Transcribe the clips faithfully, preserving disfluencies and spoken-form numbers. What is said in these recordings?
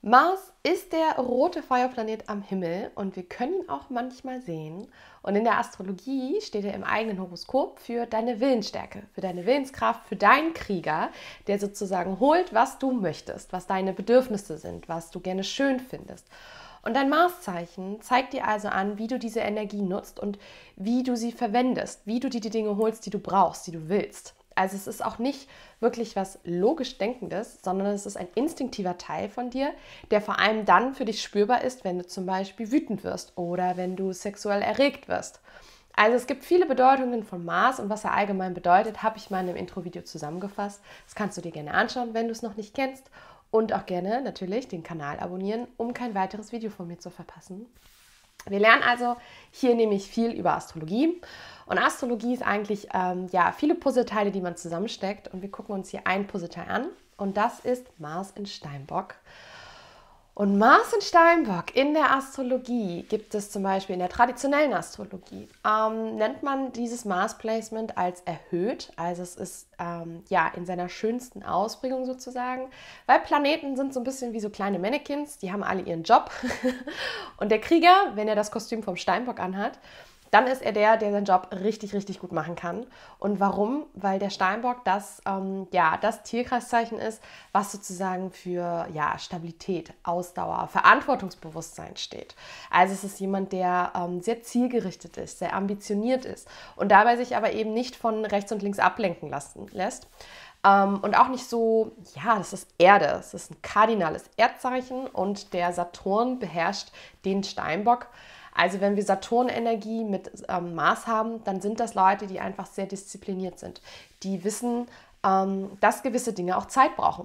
Mars ist der rote Feuerplanet am Himmel und wir können ihn auch manchmal sehen. Und in der Astrologie steht er im eigenen Horoskop für deine Willensstärke, für deine Willenskraft, für deinen Krieger, der sozusagen holt, was du möchtest, was deine Bedürfnisse sind, was du gerne schön findest. Und dein Marszeichen zeigt dir also an, wie du diese Energie nutzt und wie du sie verwendest, wie du dir die Dinge holst, die du brauchst, die du willst. Also es ist auch nicht wirklich was logisch Denkendes, sondern es ist ein instinktiver Teil von dir, der vor allem dann für dich spürbar ist, wenn du zum Beispiel wütend wirst oder wenn du sexuell erregt wirst. Also es gibt viele Bedeutungen von Mars und was er allgemein bedeutet, habe ich mal in einem Intro-Video zusammengefasst. Das kannst du dir gerne anschauen, wenn du es noch nicht kennst. Und auch gerne natürlich den Kanal abonnieren, um kein weiteres Video von mir zu verpassen. Wir lernen also hier nämlich viel über Astrologie. Und Astrologie ist eigentlich ähm, ja, viele Puzzleteile, die man zusammensteckt. Und wir gucken uns hier ein Puzzleteil an. Und das ist Mars in Steinbock. Und Mars in Steinbock in der Astrologie gibt es zum Beispiel in der traditionellen Astrologie, ähm, nennt man dieses Mars-Placement als erhöht. Also es ist ähm, ja in seiner schönsten Ausprägung sozusagen, weil Planeten sind so ein bisschen wie so kleine Mannequins, die haben alle ihren Job. Und der Krieger, wenn er das Kostüm vom Steinbock anhat, dann ist er der, der seinen Job richtig, richtig gut machen kann. Und warum? Weil der Steinbock das, ähm, ja, das Tierkreiszeichen ist, was sozusagen für ja, Stabilität, Ausdauer, Verantwortungsbewusstsein steht. Also es ist jemand, der ähm, sehr zielgerichtet ist, sehr ambitioniert ist und dabei sich aber eben nicht von rechts und links ablenken lassen lässt. Ähm, und auch nicht so, ja, das ist Erde, es ist ein kardinales Erdzeichen und der Saturn beherrscht den Steinbock. Also wenn wir Saturn-Energie mit ähm, Mars haben, dann sind das Leute, die einfach sehr diszipliniert sind. Die wissen, ähm, dass gewisse Dinge auch Zeit brauchen.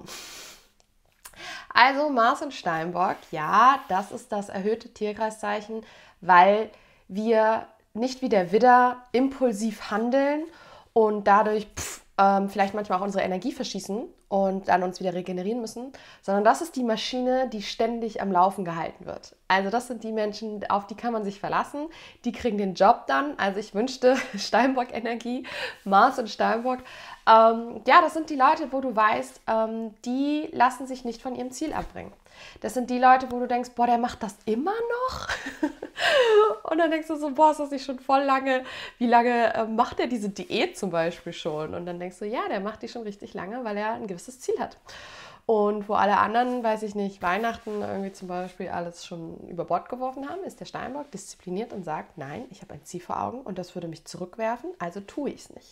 Also Mars und Steinbock, ja, das ist das erhöhte Tierkreiszeichen, weil wir nicht wie der Widder impulsiv handeln und dadurch pff, ähm, vielleicht manchmal auch unsere Energie verschießen und dann uns wieder regenerieren müssen, sondern das ist die Maschine, die ständig am Laufen gehalten wird. Also das sind die Menschen, auf die kann man sich verlassen, die kriegen den Job dann. Also ich wünschte Steinbock-Energie, Mars und Steinbock. Ähm, ja, das sind die Leute, wo du weißt, ähm, die lassen sich nicht von ihrem Ziel abbringen. Das sind die Leute, wo du denkst, boah, der macht das immer noch? Und dann denkst du so, boah, ist das nicht schon voll lange? Wie lange äh, macht er diese Diät zum Beispiel schon? Und dann denkst du, ja, der macht die schon richtig lange, weil er ein gewisses Ziel hat. Und wo alle anderen, weiß ich nicht, Weihnachten irgendwie zum Beispiel alles schon über Bord geworfen haben, ist der Steinbock diszipliniert und sagt, nein, ich habe ein Ziel vor Augen und das würde mich zurückwerfen, also tue ich es nicht.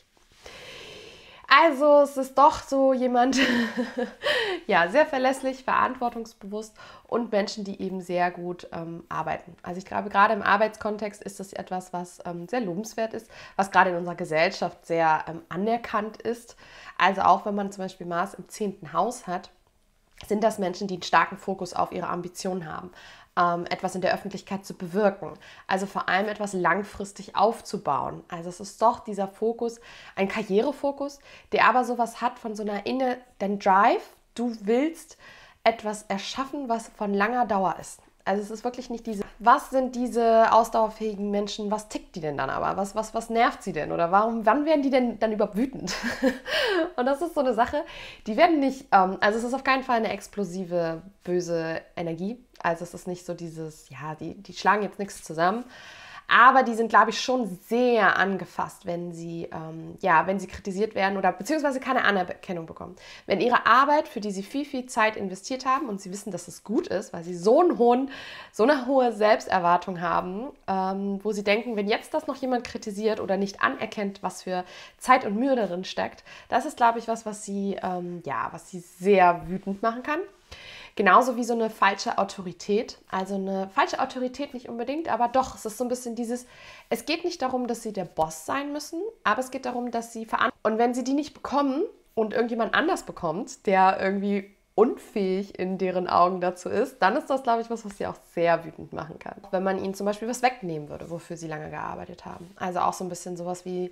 Also es ist doch so jemand, ja, sehr verlässlich, verantwortungsbewusst und Menschen, die eben sehr gut ähm, arbeiten. Also ich glaube, gerade im Arbeitskontext ist das etwas, was ähm, sehr lobenswert ist, was gerade in unserer Gesellschaft sehr ähm, anerkannt ist. Also auch wenn man zum Beispiel Mars im zehnten Haus hat, sind das Menschen, die einen starken Fokus auf ihre Ambitionen haben, ähm, etwas in der Öffentlichkeit zu bewirken, also vor allem etwas langfristig aufzubauen. Also es ist doch dieser Fokus, ein Karrierefokus, der aber sowas hat von so einer inneren Drive, du willst etwas erschaffen, was von langer Dauer ist. Also es ist wirklich nicht diese, was sind diese ausdauerfähigen Menschen, was tickt die denn dann aber? Was, was, was nervt sie denn? Oder warum, wann werden die denn dann überhaupt wütend? Und das ist so eine Sache, die werden nicht, ähm, also es ist auf keinen Fall eine explosive, böse Energie. Also es ist nicht so dieses, ja, die, die schlagen jetzt nichts zusammen. Aber die sind, glaube ich, schon sehr angefasst, wenn sie, ähm, ja, wenn sie kritisiert werden oder beziehungsweise keine Anerkennung bekommen. Wenn ihre Arbeit, für die sie viel, viel Zeit investiert haben und sie wissen, dass es gut ist, weil sie so, einen hohen, so eine hohe Selbsterwartung haben, ähm, wo sie denken, wenn jetzt das noch jemand kritisiert oder nicht anerkennt, was für Zeit und Mühe darin steckt, das ist, glaube ich, was, was sie, ähm, ja, was sie sehr wütend machen kann. Genauso wie so eine falsche Autorität. Also eine falsche Autorität nicht unbedingt, aber doch, es ist so ein bisschen dieses, es geht nicht darum, dass sie der Boss sein müssen, aber es geht darum, dass sie verantwortlich sind. Und wenn sie die nicht bekommen und irgendjemand anders bekommt, der irgendwie unfähig in deren Augen dazu ist, dann ist das, glaube ich, was, was sie auch sehr wütend machen kann. Wenn man ihnen zum Beispiel was wegnehmen würde, wofür sie lange gearbeitet haben. Also auch so ein bisschen sowas wie,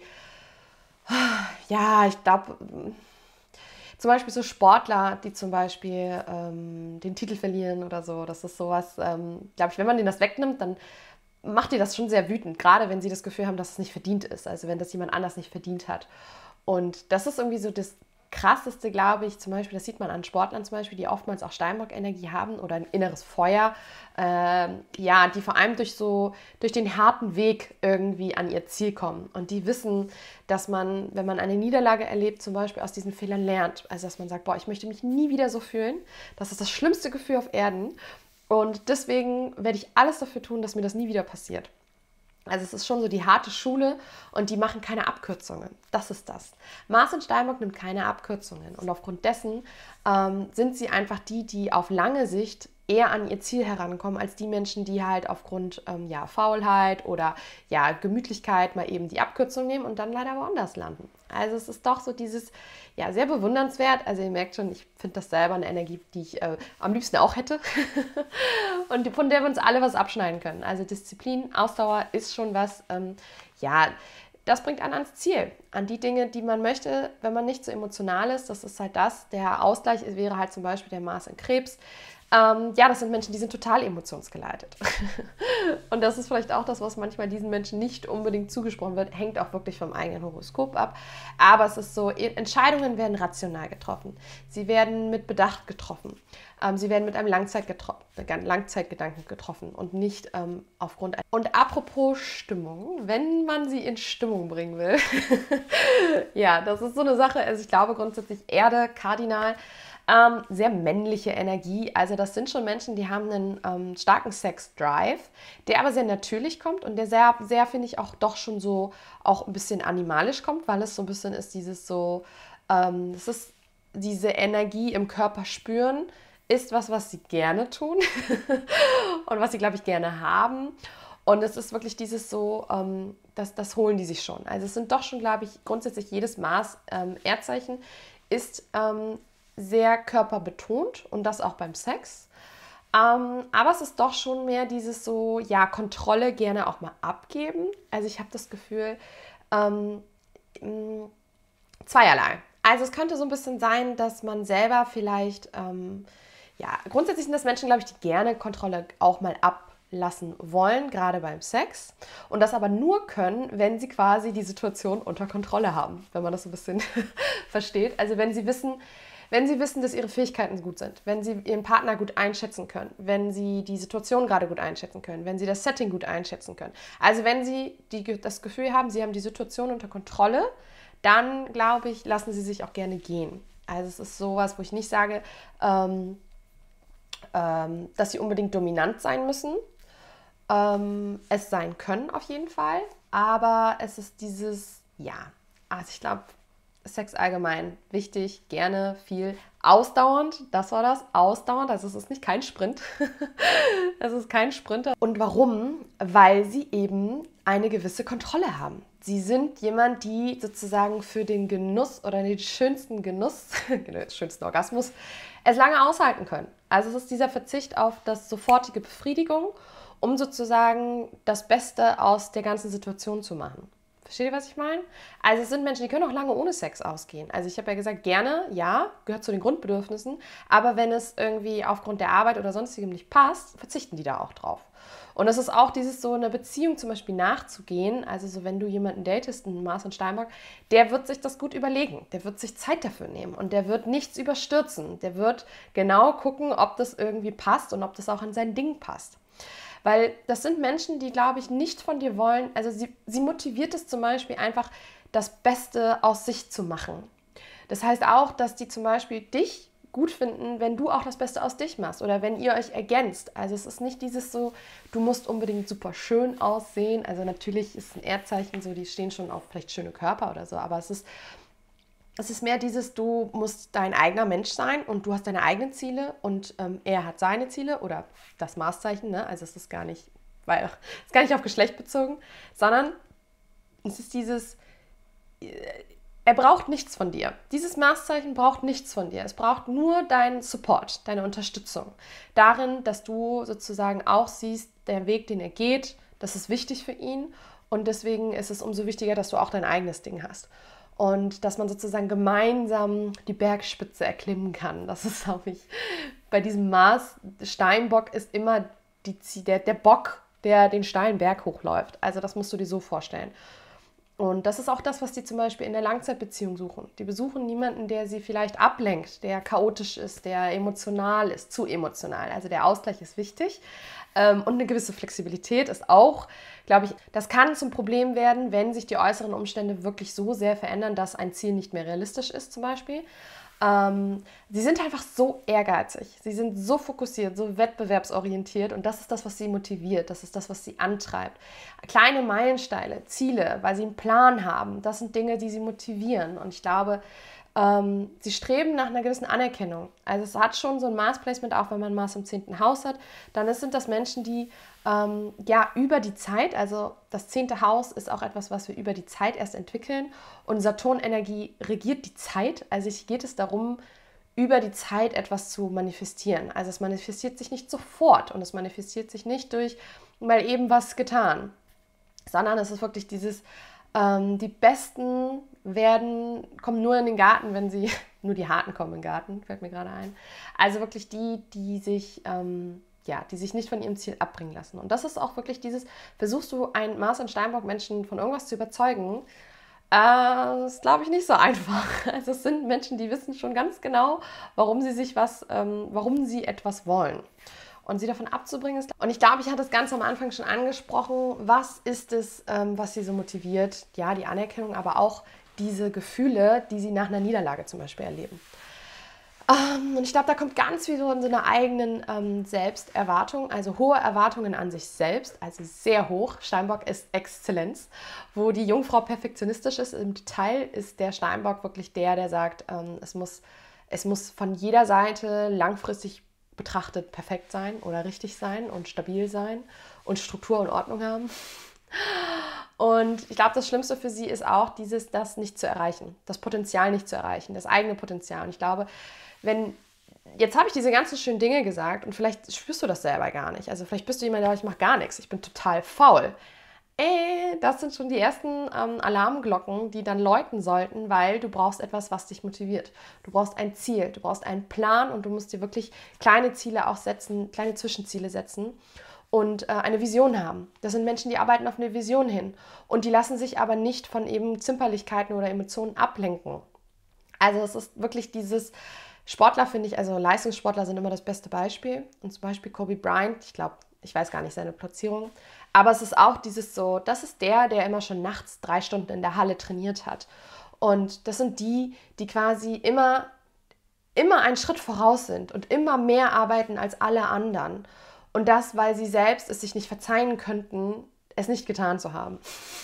ja, ich glaube... Zum Beispiel so Sportler, die zum Beispiel ähm, den Titel verlieren oder so. Das ist sowas, ähm, glaube ich, wenn man denen das wegnimmt, dann macht die das schon sehr wütend. Gerade wenn sie das Gefühl haben, dass es nicht verdient ist. Also wenn das jemand anders nicht verdient hat. Und das ist irgendwie so das krasseste, glaube ich, zum Beispiel, das sieht man an Sportlern zum Beispiel, die oftmals auch Steinbock-Energie haben oder ein inneres Feuer, äh, ja, die vor allem durch so, durch den harten Weg irgendwie an ihr Ziel kommen. Und die wissen, dass man, wenn man eine Niederlage erlebt, zum Beispiel aus diesen Fehlern lernt. Also, dass man sagt, boah, ich möchte mich nie wieder so fühlen. Das ist das schlimmste Gefühl auf Erden. Und deswegen werde ich alles dafür tun, dass mir das nie wieder passiert. Also es ist schon so die harte Schule und die machen keine Abkürzungen. Das ist das. Mars in Steinbock nimmt keine Abkürzungen und aufgrund dessen ähm, sind sie einfach die, die auf lange Sicht eher an ihr Ziel herankommen, als die Menschen, die halt aufgrund ähm, ja, Faulheit oder ja, Gemütlichkeit mal eben die Abkürzung nehmen und dann leider woanders landen. Also es ist doch so dieses, ja, sehr bewundernswert. Also ihr merkt schon, ich finde das selber eine Energie, die ich äh, am liebsten auch hätte und von der wir uns alle was abschneiden können. Also Disziplin, Ausdauer ist schon was, ähm, ja, das bringt einen ans Ziel, an die Dinge, die man möchte, wenn man nicht so emotional ist. Das ist halt das. Der Ausgleich wäre halt zum Beispiel der Mars in Krebs. Ähm, ja, das sind Menschen, die sind total emotionsgeleitet. Und das ist vielleicht auch das, was manchmal diesen Menschen nicht unbedingt zugesprochen wird, hängt auch wirklich vom eigenen Horoskop ab. Aber es ist so, Entscheidungen werden rational getroffen. Sie werden mit Bedacht getroffen. Ähm, sie werden mit einem Langzeitgetro- Langzeitgedanken getroffen und nicht ähm, aufgrund... Und apropos Stimmung, wenn man sie in Stimmung bringen will, ja, das ist so eine Sache, also ich glaube grundsätzlich Erde, Kardinal, Ähm, sehr männliche Energie. Also das sind schon Menschen, die haben einen ähm, starken Sex-Drive, der aber sehr natürlich kommt und der sehr, sehr finde ich, auch doch schon so auch ein bisschen animalisch kommt, weil es so ein bisschen ist dieses so, ähm, das ist diese Energie im Körper spüren, ist was, was sie gerne tun und was sie, glaube ich, gerne haben. Und es ist wirklich dieses so, ähm, das, das holen die sich schon. Also es sind doch schon, glaube ich, grundsätzlich jedes Mars ähm, Erdzeichen ist ähm, sehr körperbetont und das auch beim Sex. Ähm, aber es ist doch schon mehr dieses so, ja, Kontrolle gerne auch mal abgeben. Also ich habe das Gefühl, ähm, mh, zweierlei. Also es könnte so ein bisschen sein, dass man selber vielleicht, ähm, ja, grundsätzlich sind das Menschen, glaube ich, die gerne Kontrolle auch mal ablassen wollen, gerade beim Sex. Und das aber nur können, wenn sie quasi die Situation unter Kontrolle haben, wenn man das so ein bisschen versteht. Also wenn sie wissen, Wenn sie wissen, dass ihre Fähigkeiten gut sind, wenn sie ihren Partner gut einschätzen können, wenn sie die Situation gerade gut einschätzen können, wenn sie das Setting gut einschätzen können. Also wenn sie die, das Gefühl haben, sie haben die Situation unter Kontrolle, dann, glaube ich, lassen sie sich auch gerne gehen. Also es ist sowas, wo ich nicht sage, ähm, ähm, dass sie unbedingt dominant sein müssen. Ähm, es sein können auf jeden Fall, aber es ist dieses, ja, also ich glaube, Sex allgemein wichtig, gerne, viel, ausdauernd, das war das, ausdauernd, also es ist nicht kein Sprint, es ist kein Sprinter. Und warum? Weil sie eben eine gewisse Kontrolle haben. Sie sind jemand, die sozusagen für den Genuss oder den schönsten Genuss, den schönsten Orgasmus, es lange aushalten können. Also es ist dieser Verzicht auf das sofortige Befriedigung, um sozusagen das Beste aus der ganzen Situation zu machen. Versteht ihr, was ich meine? Also es sind Menschen, die können auch lange ohne Sex ausgehen. Also ich habe ja gesagt, gerne, ja, gehört zu den Grundbedürfnissen, aber wenn es irgendwie aufgrund der Arbeit oder sonstigem nicht passt, verzichten die da auch drauf. Und es ist auch dieses so, eine Beziehung zum Beispiel nachzugehen, also so wenn du jemanden datest, einen Mars und Steinbock, der wird sich das gut überlegen, der wird sich Zeit dafür nehmen und der wird nichts überstürzen, der wird genau gucken, ob das irgendwie passt und ob das auch an sein Ding passt. Weil das sind Menschen, die, glaube ich, nicht von dir wollen, also sie, sie motiviert es zum Beispiel einfach, das Beste aus sich zu machen. Das heißt auch, dass die zum Beispiel dich gut finden, wenn du auch das Beste aus dich machst oder wenn ihr euch ergänzt. Also es ist nicht dieses so, du musst unbedingt super schön aussehen. Also natürlich ist ein Erdzeichen so, die stehen schon auf vielleicht schöne Körper oder so, aber es ist Es ist mehr dieses, du musst dein eigener Mensch sein und du hast deine eigenen Ziele und ähm, er hat seine Ziele oder das Marszeichen, ne? Also es ist gar nicht, weil es ist gar nicht auf Geschlecht bezogen, sondern es ist dieses, äh, er braucht nichts von dir. Dieses Marszeichen braucht nichts von dir. Es braucht nur deinen Support, deine Unterstützung. Darin, dass du sozusagen auch siehst, der Weg, den er geht, das ist wichtig für ihn und deswegen ist es umso wichtiger, dass du auch dein eigenes Ding hast. Und dass man sozusagen gemeinsam die Bergspitze erklimmen kann. Das ist, glaube ich, bei diesem Mars, Steinbock ist immer die, der, der Bock, der den steilen Berg hochläuft. Also das musst du dir so vorstellen. Und das ist auch das, was die zum Beispiel in der Langzeitbeziehung suchen. Die besuchen niemanden, der sie vielleicht ablenkt, der chaotisch ist, der emotional ist, zu emotional. Also der Ausgleich ist wichtig. Und eine gewisse Flexibilität ist auch, glaube ich, das kann zum Problem werden, wenn sich die äußeren Umstände wirklich so sehr verändern, dass ein Ziel nicht mehr realistisch ist zum Beispiel. Ähm, sie sind einfach so ehrgeizig, sie sind so fokussiert, so wettbewerbsorientiert und das ist das, was sie motiviert, das ist das, was sie antreibt. Kleine Meilensteine, Ziele, weil sie einen Plan haben, das sind Dinge, die sie motivieren und ich glaube, ähm, sie streben nach einer gewissen Anerkennung. Also es hat schon so ein Mars-Placement, auch wenn man Mars im zehnten Haus hat, dann sind das Menschen, die ähm, ja über die Zeit, also das zehnte Haus ist auch etwas, was wir über die Zeit erst entwickeln und Saturn-Energie regiert die Zeit, also hier geht es darum, über die Zeit etwas zu manifestieren. Also es manifestiert sich nicht sofort und es manifestiert sich nicht durch mal eben was getan, sondern es ist wirklich dieses Ähm, die Besten werden, kommen nur in den Garten, wenn sie, nur die Harten kommen in den Garten, fällt mir gerade ein. Also wirklich die, die sich, ähm, ja, die sich nicht von ihrem Ziel abbringen lassen. Und das ist auch wirklich dieses, versuchst du einen Mars- und Steinbock-Menschen von irgendwas zu überzeugen, äh, das ist, glaube ich, nicht so einfach. Also es sind Menschen, die wissen schon ganz genau, warum sie sich was, ähm, warum sie etwas wollen. Und sie davon abzubringen ist. Und ich glaube, ich hatte es ganz am Anfang schon angesprochen. Was ist es, ähm, was sie so motiviert? Ja, die Anerkennung, aber auch diese Gefühle, die sie nach einer Niederlage zum Beispiel erleben. Ähm, und ich glaube, da kommt ganz viel so in so einer eigenen ähm, Selbsterwartung, also hohe Erwartungen an sich selbst, also sehr hoch. Steinbock ist Exzellenz. Wo die Jungfrau perfektionistisch ist im Detail, ist der Steinbock wirklich der, der sagt, ähm, es muss, es muss von jeder Seite langfristig betrachtet perfekt sein oder richtig sein und stabil sein und Struktur und Ordnung haben. Und ich glaube, das Schlimmste für sie ist auch dieses, das nicht zu erreichen, das Potenzial nicht zu erreichen, das eigene Potenzial. Und ich glaube, wenn, jetzt habe ich diese ganzen schönen Dinge gesagt und vielleicht spürst du das selber gar nicht. Also vielleicht bist du jemand, der sagt, ich mache gar nichts, ich bin total faul. Äh, das sind schon die ersten ähm, Alarmglocken, die dann läuten sollten, weil du brauchst etwas, was dich motiviert. Du brauchst ein Ziel, du brauchst einen Plan und du musst dir wirklich kleine Ziele auch setzen, kleine Zwischenziele setzen und äh, eine Vision haben. Das sind Menschen, die arbeiten auf eine Vision hin und die lassen sich aber nicht von eben Zimperlichkeiten oder Emotionen ablenken. Also es ist wirklich dieses Sportler, finde ich, also Leistungssportler sind immer das beste Beispiel und zum Beispiel Kobe Bryant, ich glaube, ich weiß gar nicht seine Platzierung, aber es ist auch dieses so, das ist der, der immer schon nachts drei Stunden in der Halle trainiert hat. Und das sind die, die quasi immer, immer einen Schritt voraus sind und immer mehr arbeiten als alle anderen. Und das, weil sie selbst es sich nicht verzeihen könnten, es nicht getan zu haben.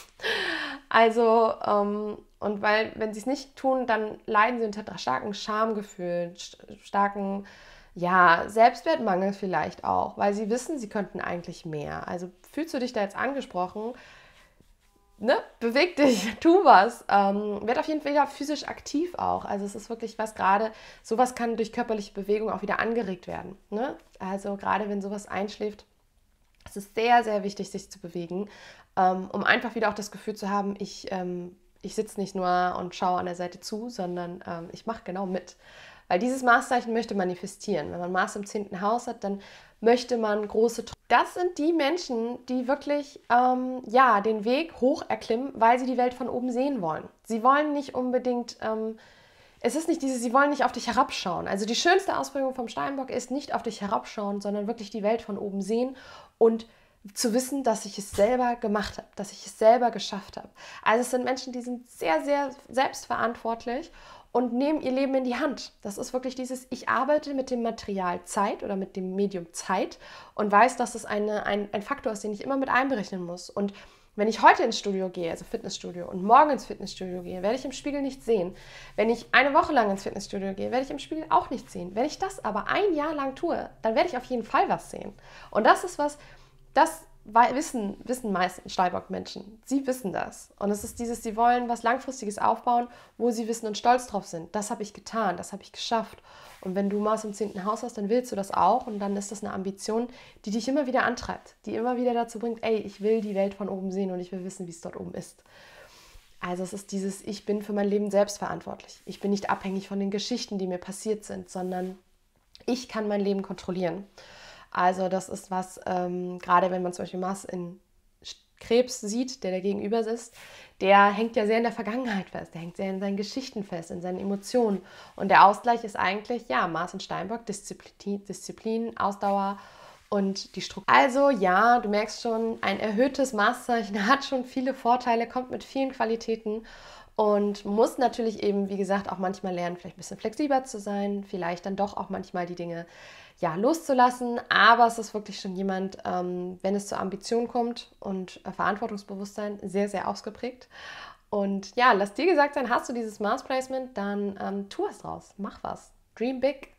Also, ähm, und weil, wenn sie es nicht tun, dann leiden sie unter starken Schamgefühlen, starken ja, Selbstwertmangel vielleicht auch, weil sie wissen, sie könnten eigentlich mehr. Also fühlst du dich da jetzt angesprochen? Ne? Beweg dich, tu was. Ähm, werd auf jeden Fall wieder physisch aktiv auch. Also es ist wirklich was gerade, sowas kann durch körperliche Bewegung auch wieder angeregt werden. Ne? Also gerade wenn sowas einschläft, es ist sehr, sehr wichtig, sich zu bewegen, ähm, um einfach wieder auch das Gefühl zu haben, ich, ähm, ich sitze nicht nur und schaue an der Seite zu, sondern ähm, ich mache genau mit. Weil dieses Marszeichen möchte manifestieren. Wenn man Mars im zehnten Haus hat, dann möchte man große Träume. Das sind die Menschen, die wirklich ähm, ja, den Weg hoch erklimmen, weil sie die Welt von oben sehen wollen. Sie wollen nicht unbedingt, ähm, es ist nicht dieses, sie wollen nicht auf dich herabschauen. Also die schönste Ausprägung vom Steinbock ist nicht auf dich herabschauen, sondern wirklich die Welt von oben sehen und zu wissen, dass ich es selber gemacht habe, dass ich es selber geschafft habe. Also es sind Menschen, die sind sehr, sehr selbstverantwortlich und nehmen ihr Leben in die Hand. Das ist wirklich dieses, ich arbeite mit dem Material Zeit oder mit dem Medium Zeit und weiß, dass es eine, ein, ein Faktor ist, den ich immer mit einberechnen muss. Und wenn ich heute ins Studio gehe, also Fitnessstudio, und morgen ins Fitnessstudio gehe, werde ich im Spiegel nichts sehen. Wenn ich eine Woche lang ins Fitnessstudio gehe, werde ich im Spiegel auch nichts sehen. Wenn ich das aber ein Jahr lang tue, dann werde ich auf jeden Fall was sehen. Und das ist was, das wissen, wissen meisten Steinbock-Menschen. Sie wissen das. Und es ist dieses, sie wollen was Langfristiges aufbauen, wo sie wissen und stolz drauf sind. Das habe ich getan, das habe ich geschafft. Und wenn du Mars im zehnten Haus hast, dann willst du das auch. Und dann ist das eine Ambition, die dich immer wieder antreibt, die immer wieder dazu bringt, ey, ich will die Welt von oben sehen und ich will wissen, wie es dort oben ist. Also es ist dieses, ich bin für mein Leben selbst verantwortlich. Ich bin nicht abhängig von den Geschichten, die mir passiert sind, sondern ich kann mein Leben kontrollieren. Also das ist was, ähm, gerade wenn man zum Beispiel Mars in Krebs sieht, der der Gegenüber ist, der hängt ja sehr in der Vergangenheit fest, der hängt sehr in seinen Geschichten fest, in seinen Emotionen. Und der Ausgleich ist eigentlich, ja, Mars und Steinbock, Disziplin, Disziplin Ausdauer und die Struktur. Also ja, du merkst schon, ein erhöhtes Marszeichen hat schon viele Vorteile, kommt mit vielen Qualitäten und muss natürlich eben, wie gesagt, auch manchmal lernen, vielleicht ein bisschen flexibler zu sein, vielleicht dann doch auch manchmal die Dinge ja, loszulassen. Aber es ist wirklich schon jemand, ähm, wenn es zur Ambition kommt und äh, Verantwortungsbewusstsein, sehr, sehr ausgeprägt. Und ja, lass dir gesagt sein, hast du dieses Mars-Placement, dann ähm, tu was draus, mach was. Dream big.